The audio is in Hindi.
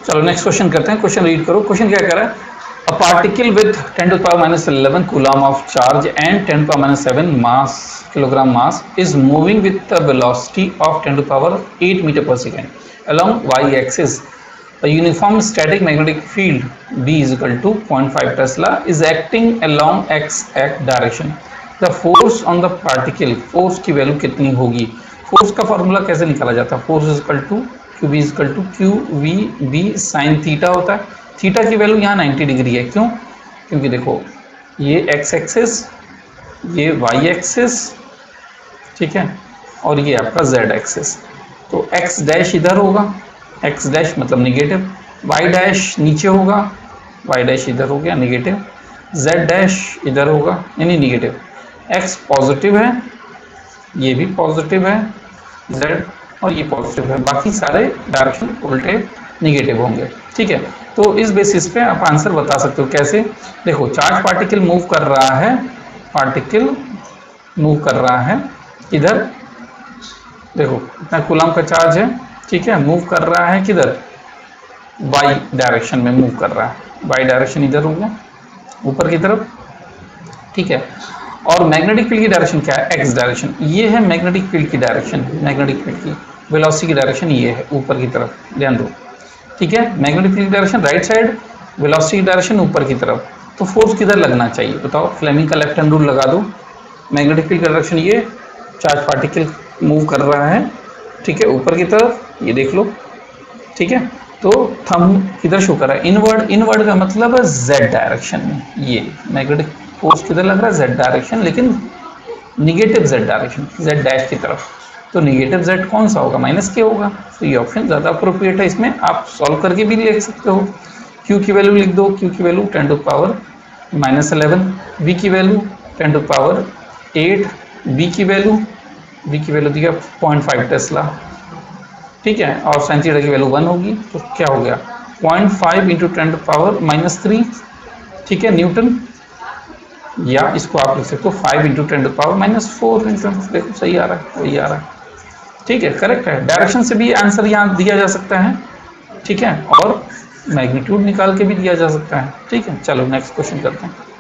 चलो नेक्स्ट क्वेश्चन करते हैं। क्वेश्चन रीड करो। क्वेश्चन क्या कह रहा है? A particle with 10⁻11 coulomb of charge and 10⁻7 mass kilogram mass is moving with the velocity of 10⁸ metre per second along y axis. A uniform static magnetic field B is equal to 0.5 Tesla is acting along x direction. The force on the particle, force की वैल्यू कितनी होगी? फोर्स का फॉर्मूला कैसे निकाला जाता है? Force is equal to Q B is equal to Q V B sine theta होता है। थीटा की वैल्यू यहाँ 90 डिग्री है। क्यों? क्योंकि देखो ये एक्स एक्सिस, ये वाई एक्सिस, ठीक है, और ये आपका जेड एक्सिस। तो एक्स डैश इधर होगा, एक्स डैश मतलब निगेटिव, वाई डैश नीचे होगा, वाई डैश इधर हो गया निगेटिव, जेड डैश इधर होगा यानी निगेटिव। एक्स पॉजिटिव है, ये भी पॉजिटिव है, जेड और ये पॉजिटिव है, बाकी सारे डायरेक्शन उल्टे निगेटिव होंगे। ठीक है, तो इस बेसिस पे आप आंसर बता सकते हो। कैसे? देखो चार्ज पार्टिकल मूव कर रहा है, पार्टिकल मूव कर रहा है इधर, देखो इतना कूलम का चार्ज है, ठीक है, मूव कर रहा है किधर? वाई डायरेक्शन में मूव कर रहा है। वाई डायरेक्शन इधर होगा ऊपर की तरफ, ठीक है। और मैग्नेटिक फील्ड की डायरेक्शन क्या है? X direction. ये है मैग्नेटिक फील्ड की डायरेक्शन, मैग्नेटिक फील्ड की वेलोसिटी की डायरेक्शन ये है ऊपर की तरफ, ध्यान दो, ठीक है। मैग्नेटिक फील्ड की डायरेक्शन राइट साइड, वेलोसिटी की डायरेक्शन ऊपर की तरफ। तो फोर्स किधर लगना चाहिए बताओ? फ्लेमिंग का लेफ्ट हैंड रूल लगा दो। मैग्नेटिक फील्ड की डायरेक्शन ये, चार्ज पार्टिकल मूव कर रहा है, ठीक है, ऊपर की तरफ, ये देख लो, ठीक है। तो थंब किधर शो कर रहा है? इनवर्ड। इनवर्ड का मतलब है जेड डायरेक्शन में। ये मैग्नेटिक फोर्स किधर लग रहा है? जेड डायरेक्शन, लेकिन negative Z direction, Z dash की तरफ। तो निगेटिव जेड कौन सा होगा? माइनस के होगा। तो ये ऑप्शन ज़्यादा अप्रोप्रिएट है। इसमें आप सॉल्व करके भी लिख सकते हो। क्यू की वैल्यू लिख दो, क्यू की वैल्यू 10⁻11, वी की वैल्यू 10⁸, बी की वैल्यू दिया 0.5 टेस्ला, ठीक है, और साइन थीटा की वैल्यू 1 होगी। तो क्या हो गया? 0.5 इंटू 10⁻3, ठीक है, न्यूटन। या इसको आप लिख सकते हो 5 इंटू 10⁻4 न्यूटन। देखो सही आ रहा है, वही आ रहा है, ठीक है, करेक्ट है। डायरेक्शन से भी आंसर यहाँ दिया जा सकता है, ठीक है, और मैग्नीट्यूड निकाल के भी दिया जा सकता है। ठीक है, चलो नेक्स्ट क्वेश्चन करते हैं।